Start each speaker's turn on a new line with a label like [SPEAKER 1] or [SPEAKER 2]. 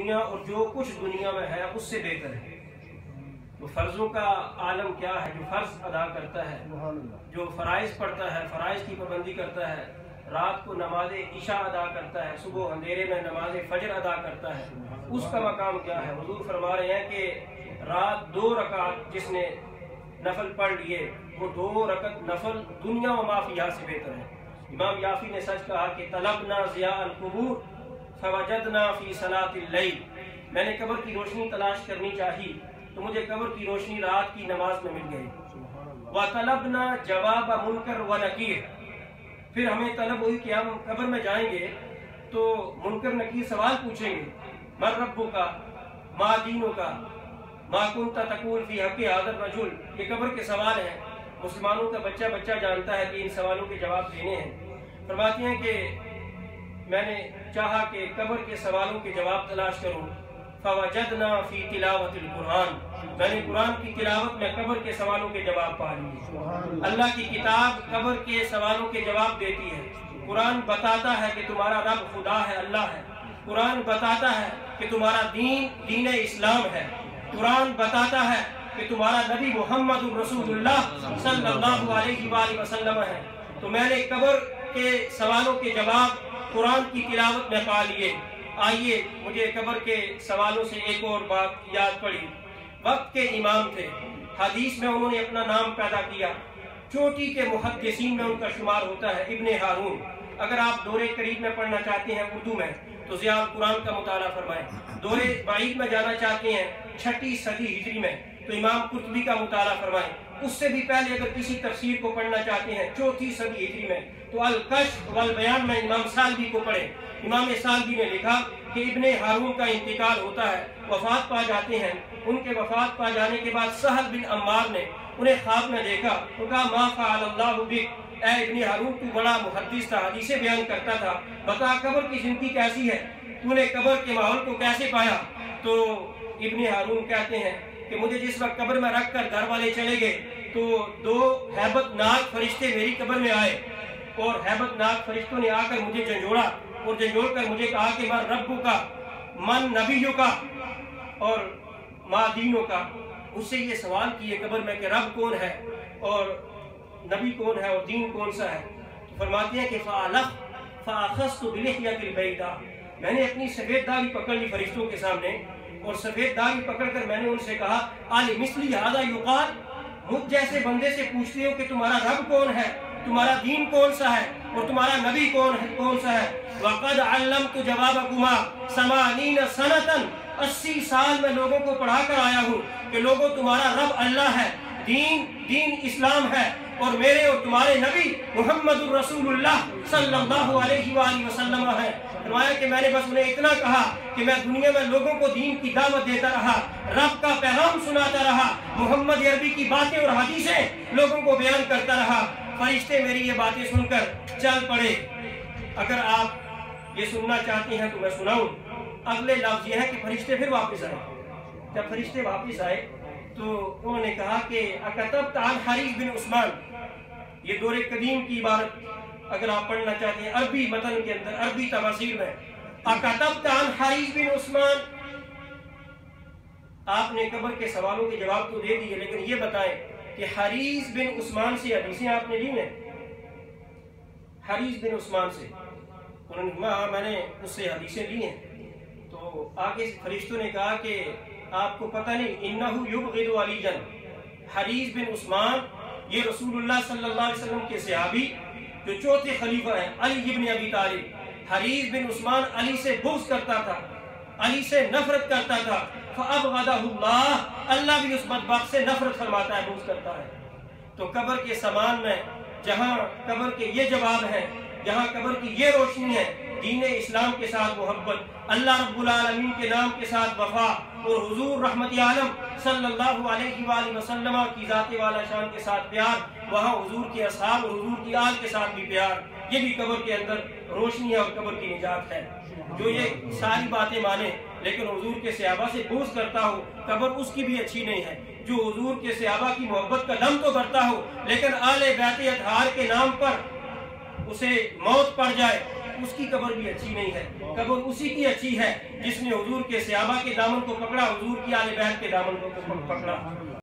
[SPEAKER 1] دنیا اور جو کچھ دنیا میں ہے اس سے بہتر ہے۔ تو فرضوں کا عالم کیا ہے؟ جو فرض ادا کرتا ہے، جو فرائض پڑھتا ہے، فرائض کی پابندی کرتا ہے، رات کو نماز عشاء ادا کرتا ہے، صبح اندھیرے میں نماز فجر ادا کرتا ہے، اس کا مقام کیا ہے؟ حضور فرما رہے ہیں کہ رات 2 رکعت جس نے نفل پڑھ لیے، وہ 2 رکعت نفل دنیا و ما فیہا سے بہتر ہے۔ امام یافی نے سچ کہا کہ طلبنا ضیاء القبور فوجدنا فی صلاۃ اللیل، میں نے قبر کی روشنی تلاش کرنی چاہی تو مجھے قبر کی روشنی رات کی نماز میں مل گئی۔ وطلبنا جواب منکر و نکیر، پھر ہمیں طلب ہوئی کہ ہم قبر میں جائیں گے تو منکر نکیر سوال پوچھیں گے، من ربک ما دینک ما کنت تقول فی حق ھذا الرجل، یہ قبر کے سوال ہیں، مسلمانوں کا بچہ بچہ جانتا ہے کہ ان سوالوں کے جواب دینے ہیں۔ فرماتی ہیں کہ میں نے چاہا کہ قبر کے سوالوں کے جواب تلاش کروں، فوجدنا فی تلاوت القرآن، میں نے قرآن کی تلاوت میں قبر کے سوالوں کے جواب پا لیے۔ اللہ کی کتاب قبر کے سوالوں کے جواب دیتی ہے۔ قرآن بتاتا ہے کہ تمہارا رب خدا ہے، اللہ ہے۔ قرآن بتاتا ہے کہ تمہارا دین دین اسلام ہے۔ قرآن بتاتا ہے کہ تمہارا نبی محمد رسول اللہ صلی اللہ علیہ وآلہ وسلم ہے۔ تو میں نے قبر کے سوالوں کے جواب قرآن کی تلاوت میں پا لیے۔ آئیے مجھے قبر کے سوالوں سے ایک اور بات یاد پڑی۔ وقت کے امام تھے، حدیث میں انہوں نے اپنا نام پیدا کیا، چوٹی کے محدثین میں ان کا شمار ہوتا ہے ابن ہارون۔ اگر آپ دورے قریب میں پڑھنا چاہتے ہیں اردو میں تو ضیاء القرآن کا مطالعہ فرمائیں، دورے بعید میں جانا چاہتے ہیں 6 صدی ہجری میں تو امام قرطبی کا مطالعہ فرمائیں، اس سے بھی پہلے اگر کسی تفسیر کو پڑھنا چاہتے ہیں 4 صدی ہجری میں تو الکشف والبیان میں امام سالبی کو پڑھیں۔ امام سالبی نے لکھا کہ ابن ہارون کا انتقال ہوتا ہے، وفات پا جاتے ہیں۔ ان کے وفات پا جانے کے بعد سہل بن عمار نے انہیں خواب میں دیکھا، تو کہا ما فعل اللہ بک، اے ابن ہارون تو بڑا محدث تھا، حدیثیں بیان کرتا تھا، بتا قبر کی زندگی کیسی ہے، تو نے قبر کے ماحول کو کیسے پایا؟ تو ابن ہارون کہتے ہیں کہ مجھے جس وقت قبر میں رکھ کر گھر والے چلے گئے تو 2 ہیبت ناک فرشتے میری قبر میں آئے، اور ہیبت ناک فرشتوں نے آ کر مجھے جھنجھوڑا اور جھنجھوڑ کر مجھے کہا کہ من ربو کا، من نبیوں کا، اور ما دینوں کا۔ اس سے یہ سوال کیے قبر میں کہ رب کون ہے اور نبی کون ہے اور دین کون سا ہے؟ تو فرماتے ہیں کہ فَأَخَذْتُ بِلِحْيَةِ الْبَيْضَاءِ، میں نے اپنی سفید داڑھی پکڑ لی فرشتوں کے سامنے، اور سفید داڑھی پکڑ کر میں نے ان سے کہا عَلِمِثْلِ هَذَا يُقَالُ، مجھ جیسے بندے سے پوچھتے ہو کہ تمہارا رب کون ہے، تمہارا دین کون سا ہے اور تمہارا نبی کون سا ہے؟ وَقَدْ عَلَّمْتُ جَوَابَكُمَا 80 سَنَةً، 80 سال میں لوگوں کو پڑھا کر آیا ہوں کہ لوگوں تمہارا رب اللہ ہے، دین اسلام ہے، اور میرے اور تمہارے نبی محمد الرسول اللہ صلی اللہ علیہ وآلہ وسلم ہے۔ فرمایا کہ میں نے بس انہیں اتنا کہا کہ میں دنیا میں لوگوں کو دین کی دعوت دیتا رہا، رب کا پیغام سناتا رہا، محمد عربی کی باتیں اور حدیثیں لوگوں کو بیان کرتا رہا۔ فرشتے میری یہ باتیں سن کر چل پڑے۔ اگر آپ یہ سننا چاہتے ہیں تو میں سناؤں۔ اگلے لفظ یہ ہے کہ فرشتے پھر واپس آئے۔ جب فرشتے واپس آئے تو انہوں نے کہا کہ اکتبت عن حریث بن عثمان، یہ دور قدیم کی عبارت اگر آپ پڑھنا چاہتے ہیں عربی متن کے اندر، عربی تفاسیر میں، اکتبت عن حریث بن عثمان، آپ نے قبر کے سوالوں کے جواب تو دے دیے، لیکن یہ بتائیں کہ حریث بن عثمان سے حدیثیں آپ نے لی ہیں؟ حریث بن عثمان سے انہوں نے کہا میں نے اس سے حدیثیں لی ہیں۔ تو آگے فرشتوں نے کہا کہ آپ کو پتہ نہیں انہو یبغض علیٰ، حریث بن عثمان یہ رسول اللہ صلی اللہ علیہ وسلم کے صحابی جو 4تھے خلیفہ ہیں، علی ابن ابی طالب، حریث بن عثمان علی سے بغض کرتا تھا، علی سے نفرت کرتا تھا، فَأَبْغَضَهُ اللَّهُ، اللہ بھی اس بدبخت سے نفرت فرماتا ہے، بغض کرتا ہے۔ تو قبر کے سامان میں جہاں قبر کے یہ جواب ہیں، جہاں قبر کی یہ روشنی ہے، دین اسلام کے ساتھ محبت، اللہ رب العالمین کے نام کے ساتھ وفا، اور حضور رحمت عالم صلی اللہ علیہ وآلہ وسلم کی ذات والا شان کے ساتھ پیار، وہاں حضور کے اصحاب اور حضور کی آل کے ساتھ بھی پیار، یہ بھی قبر کے اندر روشنی ہے اور قبر کی نجات ہے۔ جو یہ ساری باتیں مانے لیکن حضور کے صحابہ سے بغض کرتا ہو، قبر اس کی بھی اچھی نہیں ہے۔ جو حضور کے صحابہ کی محبت کا دم تو بھرتا ہو لیکن آل بیت اطہار کے نام پر اسے موت پڑ جائے، اس کی قبر بھی اچھی نہیں ہے، قبر اسی کی اچھی ہے جس نے حضور کے صحابہ کے دامن کو پکڑا، حضور کی آل بیت کے دامن کو پکڑا۔